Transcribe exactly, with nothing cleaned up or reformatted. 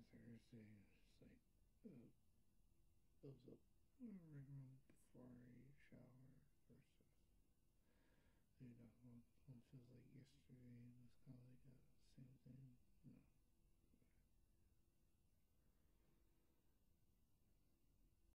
Thursday, it's like, uh, builds up right before I shower versus, you know, what feels like yesterday was kind of like a